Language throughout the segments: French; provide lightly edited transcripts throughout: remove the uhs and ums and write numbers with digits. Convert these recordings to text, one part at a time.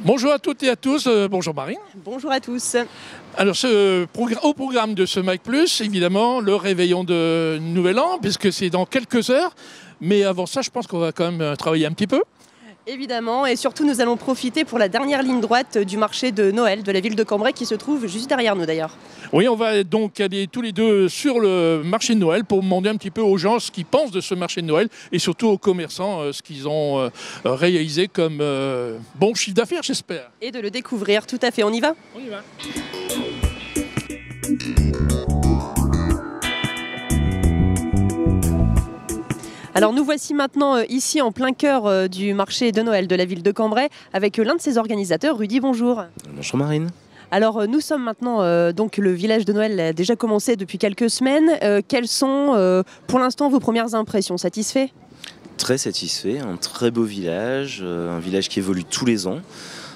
Bonjour à toutes et à tous, bonjour Marine. Bonjour à tous. Alors au programme de ce Mac+, évidemment, le réveillon de Nouvel An, puisque c'est dans quelques heures. Mais avant ça, je pense qu'on va quand même travailler un petit peu. Évidemment, et surtout nous allons profiter pour la dernière ligne droite du marché de Noël de la ville de Cambrai qui se trouve juste derrière nous d'ailleurs. Oui, on va donc aller tous les deux sur le marché de Noël pour demander un petit peu aux gens ce qu'ils pensent de ce marché de Noël et surtout aux commerçants ce qu'ils ont réalisé comme bon chiffre d'affaires, j'espère. Et de le découvrir, tout à fait. On y va ? On y va. Alors nous voici maintenant ici en plein cœur du marché de Noël de la ville de Cambrai avec l'un de ses organisateurs, Rudy, bonjour. Bonjour Marine. Alors nous sommes maintenant, donc le village de Noël a déjà commencé depuis quelques semaines. Quelles sont pour l'instant vos premières impressions? Satisfait? Très satisfait, un très beau village, un village qui évolue tous les ans.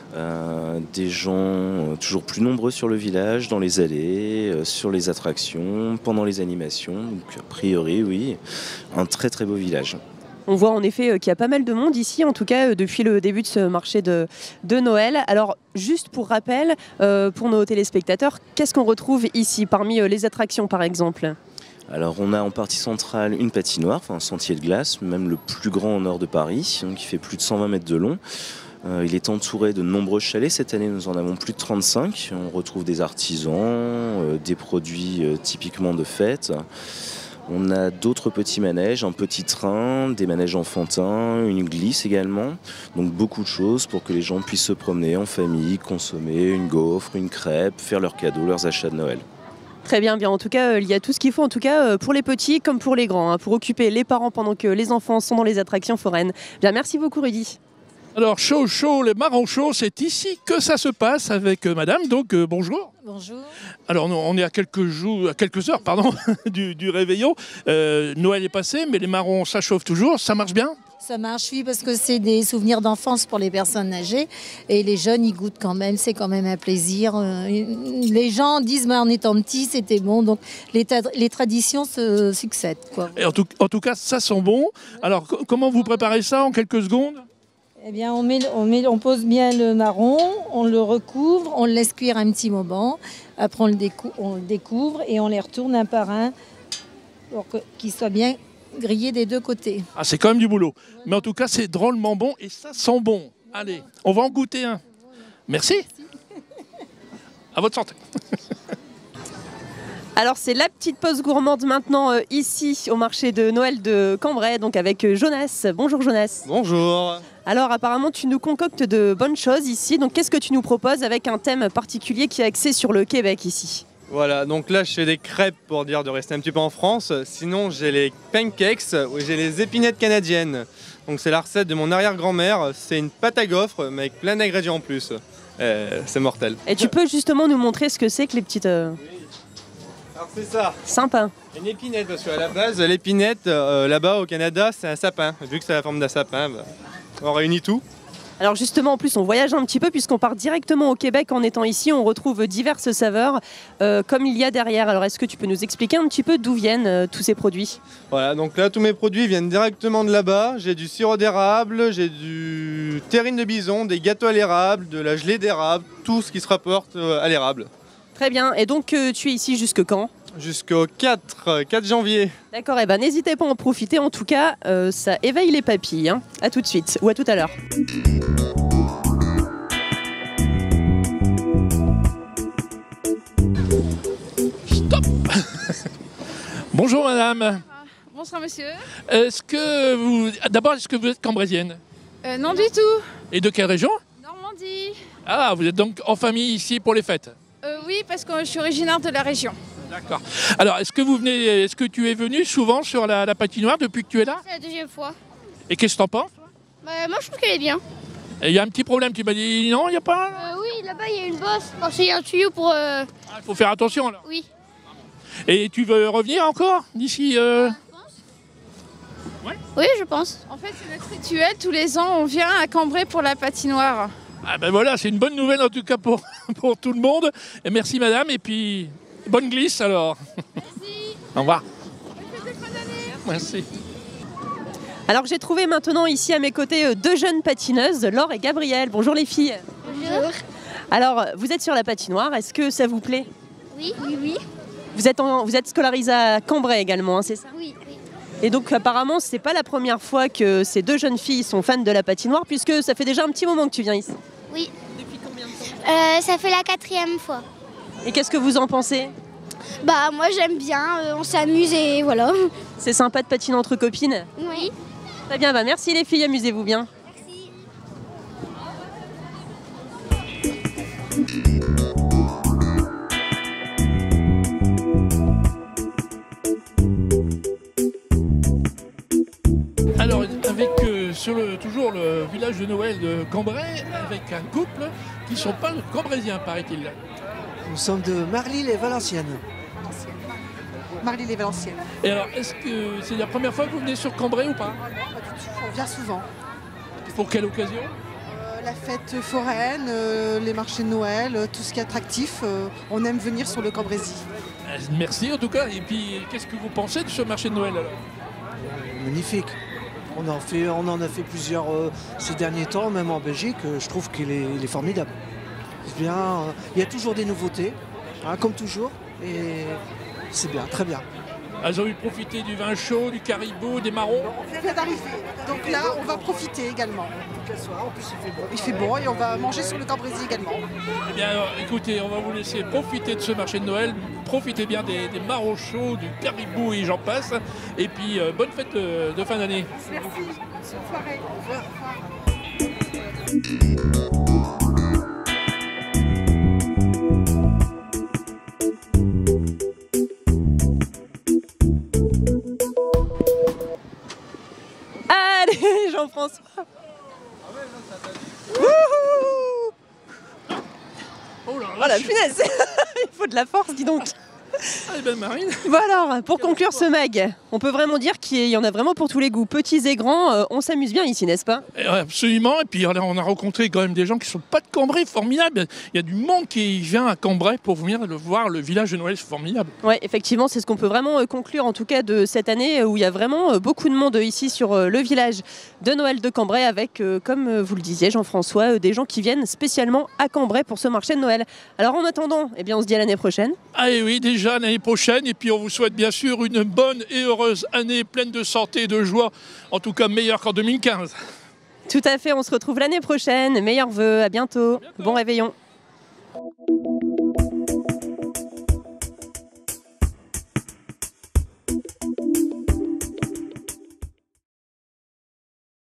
Des gens toujours plus nombreux sur le village, dans les allées, sur les attractions, pendant les animations. Donc a priori oui, un très très beau village. On voit en effet qu'il y a pas mal de monde ici, en tout cas depuis le début de ce marché de Noël. Alors juste pour rappel, pour nos téléspectateurs, qu'est-ce qu'on retrouve ici parmi les attractions par exemple ? Alors on a en partie centrale une patinoire, enfin un sentier de glace, même le plus grand au nord de Paris, qui fait plus de 120 mètres de long. Il est entouré de nombreux chalets. Cette année, nous en avons plus de 35. On retrouve des artisans, des produits typiquement de fête. On a d'autres petits manèges, un petit train, des manèges enfantins, une glisse également. Donc beaucoup de choses pour que les gens puissent se promener en famille, consommer une gaufre, une crêpe, faire leurs cadeaux, leurs achats de Noël. Très bien, en tout cas, il y a tout ce qu'il faut, en tout cas pour les petits comme pour les grands, pour occuper les parents pendant que les enfants sont dans les attractions foraines. Bien, merci beaucoup Rudy. Alors chaud, les marrons chauds, c'est ici que ça se passe avec madame, donc bonjour. Bonjour. Alors on est à quelques heures du réveillon. Noël est passé, mais les marrons ça chauffe toujours, ça marche bien? Ça marche, oui, parce que c'est des souvenirs d'enfance pour les personnes âgées. Et les jeunes, ils goûtent quand même, c'est quand même un plaisir. Les gens disent, en étant petit, c'était bon. Donc les traditions se succèdent, quoi. Et en tout cas, ça sent bon. Alors comment vous préparez ça en quelques secondes? Eh bien, on pose bien le marron, on le recouvre, on le laisse cuire un petit moment. Après, on le découvre et on les retourne un par un pour qu'ils soient bien grillés des deux côtés. Ah, c'est quand même du boulot. Mais en tout cas, c'est drôlement bon et ça sent bon. Allez, on va en goûter un. Merci. À votre santé. Alors c'est la petite pause gourmande maintenant ici au marché de Noël de Cambrai, donc avec Jonas. Bonjour Jonas. Bonjour. Alors apparemment tu nous concoctes de bonnes choses ici, donc qu'est-ce que tu nous proposes avec un thème particulier qui est axé sur le Québec ici? Voilà, donc là je fais des crêpes pour dire de rester un petit peu en France. Sinon j'ai les pancakes où j'ai les épinettes canadiennes. Donc c'est la recette de mon arrière-grand-mère. C'est une pâte à gaufres mais avec plein d'ingrédients en plus. C'est mortel. Et tu peux justement nous montrer ce que c'est que les petites... Alors c'est ça. Sympa. Une épinette parce qu'à la base l'épinette là-bas au Canada c'est un sapin. Vu que c'est la forme d'un sapin, on réunit tout. Alors justement, en plus, on voyage un petit peu puisqu'on part directement au Québec en étant ici. On retrouve diverses saveurs comme il y a derrière. Alors est-ce que tu peux nous expliquer un petit peu d'où viennent tous ces produits? Voilà, donc là tous mes produits viennent directement de là-bas. J'ai du sirop d'érable, j'ai du terrine de bison, des gâteaux à l'érable, de la gelée d'érable, tout ce qui se rapporte à l'érable. Très bien. Et donc tu es ici jusque quand? Jusqu'au 4 janvier. D'accord, et n'hésitez pas à en profiter. En tout cas, ça éveille les papilles. Hein. À tout de suite ou à tout à l'heure. Stop. Bonjour madame. Bonsoir monsieur. Est-ce que vous êtes cambraisienne? Non du tout. Et de quelle région? Normandie. Ah, vous êtes donc en famille ici pour les fêtes? Oui, parce que je suis originaire de la région. D'accord. Alors, est-ce que tu es venu souvent sur la patinoire depuis que tu es là? C'est la deuxième fois. Et qu'est-ce que t'en penses? Moi je trouve qu'elle est bien. Il y a un petit problème, tu m'as dit non, il n'y a pas? Oui, là-bas il y a une bosse. Parce qu'il y a un tuyau pour... Il faut faire attention alors. Oui. Et tu veux revenir encore d'ici Oui, je pense. En fait, c'est notre rituel. Tous les ans, on vient à Cambrai pour la patinoire. Ah ben voilà, c'est une bonne nouvelle en tout cas pour tout le monde. Et merci madame, et puis bonne glisse alors. Merci. Au revoir. Bonne fête de fin d'année. Merci. Alors j'ai trouvé maintenant ici à mes côtés deux jeunes patineuses, Laure et Gabrielle. Bonjour les filles. Bonjour. Alors, vous êtes sur la patinoire, est-ce que ça vous plaît? Oui, oui, oui. Vous êtes scolarisé à Cambrai également, hein, c'est ça? Oui, oui. Et donc apparemment, c'est pas la première fois que ces deux jeunes filles sont fans de la patinoire, puisque ça fait déjà un petit moment que tu viens ici. Oui. Depuis combien de temps? Ça fait la 4e fois. Et qu'est-ce que vous en pensez? Bah moi j'aime bien, on s'amuse et voilà. C'est sympa de patiner entre copines? Oui. Très bien, bah merci les filles, amusez-vous bien. Merci. Alors, avec toujours le village de Noël de Cambrai, avec un couple qui ne sont pas cambraisiens, paraît-il. Nous sommes de Marly les Valenciennes. Marly les Valenciennes. Et alors, est-ce que c'est la première fois que vous venez sur Cambrai ou pas? On vient souvent. Pour quelle occasion? La fête foraine, les marchés de Noël, tout ce qui est attractif, on aime venir sur le Cambrésis. Merci en tout cas. Et puis, qu'est-ce que vous pensez de ce marché de Noël alors? Magnifique. On en a fait plusieurs ces derniers temps, même en Belgique. Je trouve qu'il est formidable. C'est bien. Il y a toujours des nouveautés, hein, comme toujours. Et c'est bien, très bien. Elles ont eu profité du vin chaud, du caribou, des marrons. On vient d'arriver. Donc là, on va profiter également. En plus, il fait bon. Il fait bon et on va manger sur le Cambrésis également. Eh bien, alors, écoutez, on va vous laisser profiter de ce marché de Noël. Profitez bien des marrons chauds, du caribou et j'en passe. Et puis, bonne fête de fin d'année. Merci. Bonne soirée. Au revoir. Allez, Jean-François. Oh là là, Voilà, punaise. Il faut de la force, dis donc. Ah, ben Marine. Bon alors, pour conclure ce mag, on peut vraiment dire qu'il y en a vraiment pour tous les goûts, petits et grands, on s'amuse bien ici, n'est-ce pas? Absolument, et puis on a rencontré quand même des gens qui ne sont pas de Cambrai, formidable. Il y a du monde qui vient à Cambrai pour venir voir le village de Noël, c'est formidable. Oui, effectivement, c'est ce qu'on peut vraiment conclure en tout cas de cette année où il y a vraiment beaucoup de monde ici sur le village de Noël de Cambrai avec, comme vous le disiez Jean-François, des gens qui viennent spécialement à Cambrai pour ce marché de Noël. Alors en attendant, eh bien, on se dit à l'année prochaine. Ah et oui, déjà l'année prochaine, et puis on vous souhaite bien sûr une bonne et heureuse année pleine de santé et de joie, en tout cas meilleure qu'en 2015. Tout à fait, on se retrouve l'année prochaine, meilleurs vœux, à bientôt. Bon réveillon.